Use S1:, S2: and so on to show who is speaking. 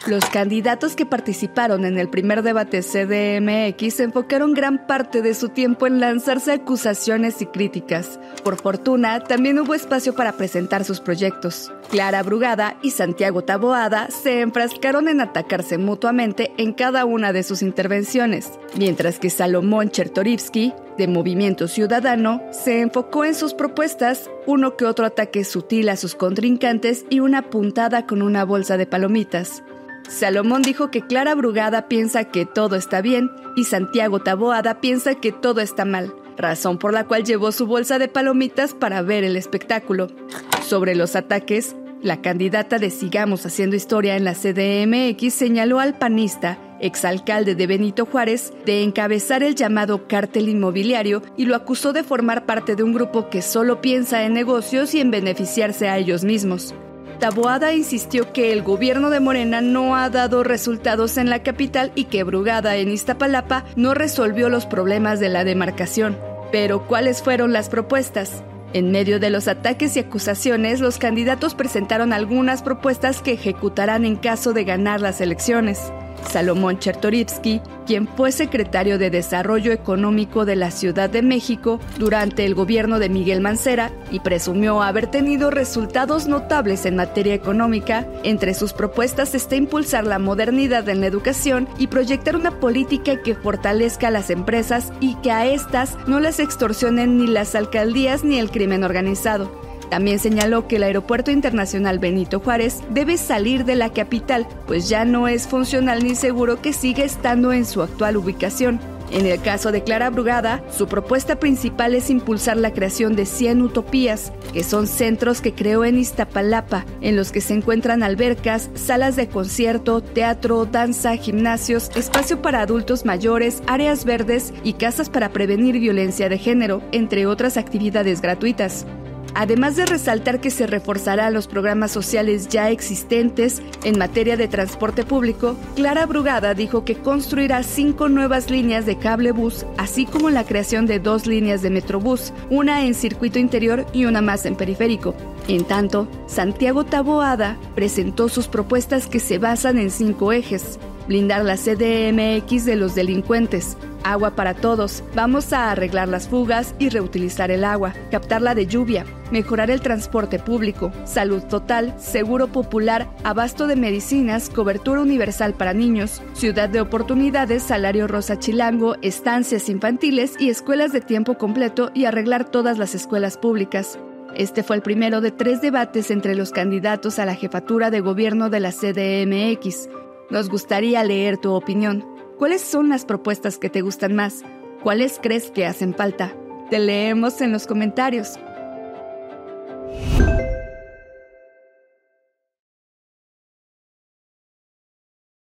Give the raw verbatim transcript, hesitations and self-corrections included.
S1: Los candidatos que participaron en el primer debate C D M X enfocaron gran parte de su tiempo en lanzarse acusaciones y críticas. Por fortuna, también hubo espacio para presentar sus proyectos. Clara Brugada y Santiago Taboada se enfrascaron en atacarse mutuamente en cada una de sus intervenciones, mientras que Salomón Chertorivsky, de Movimiento Ciudadano, se enfocó en sus propuestas, uno que otro ataque sutil a sus contrincantes y una puntada con una bolsa de palomitas. Salomón dijo que Clara Brugada piensa que todo está bien y Santiago Taboada piensa que todo está mal, razón por la cual llevó su bolsa de palomitas para ver el espectáculo. Sobre los ataques, la candidata de Sigamos Haciendo Historia en la C D M X señaló al panista, exalcalde de Benito Juárez, de encabezar el llamado cártel inmobiliario y lo acusó de formar parte de un grupo que solo piensa en negocios y en beneficiarse a ellos mismos. Taboada insistió que el gobierno de Morena no ha dado resultados en la capital y que Brugada en Iztapalapa no resolvió los problemas de la demarcación. Pero, ¿cuáles fueron las propuestas? En medio de los ataques y acusaciones, los candidatos presentaron algunas propuestas que ejecutarán en caso de ganar las elecciones. Salomón Chertorivsky, quien fue secretario de Desarrollo Económico de la Ciudad de México durante el gobierno de Miguel Mancera y presumió haber tenido resultados notables en materia económica, entre sus propuestas está impulsar la modernidad en la educación y proyectar una política que fortalezca a las empresas y que a estas no las extorsionen ni las alcaldías ni el crimen organizado. También señaló que el Aeropuerto Internacional Benito Juárez debe salir de la capital, pues ya no es funcional ni seguro que siga estando en su actual ubicación. En el caso de Clara Brugada, su propuesta principal es impulsar la creación de cien utopías, que son centros que creó en Iztapalapa, en los que se encuentran albercas, salas de concierto, teatro, danza, gimnasios, espacio para adultos mayores, áreas verdes y casas para prevenir violencia de género, entre otras actividades gratuitas. Además de resaltar que se reforzarán los programas sociales ya existentes en materia de transporte público, Clara Brugada dijo que construirá cinco nuevas líneas de cablebús, así como la creación de dos líneas de metrobús, una en circuito interior y una más en periférico. En tanto, Santiago Taboada presentó sus propuestas que se basan en cinco ejes: blindar la C D M X de los delincuentes, agua para todos, vamos a arreglar las fugas y reutilizar el agua, captarla de lluvia, mejorar el transporte público, salud total, seguro popular, abasto de medicinas, cobertura universal para niños, ciudad de oportunidades, salario rosa chilango, estancias infantiles y escuelas de tiempo completo y arreglar todas las escuelas públicas. Este fue el primero de tres debates entre los candidatos a la jefatura de gobierno de la C D M X. Nos gustaría leer tu opinión. ¿Cuáles son las propuestas que te gustan más? ¿Cuáles crees que hacen falta? Te leemos en los comentarios.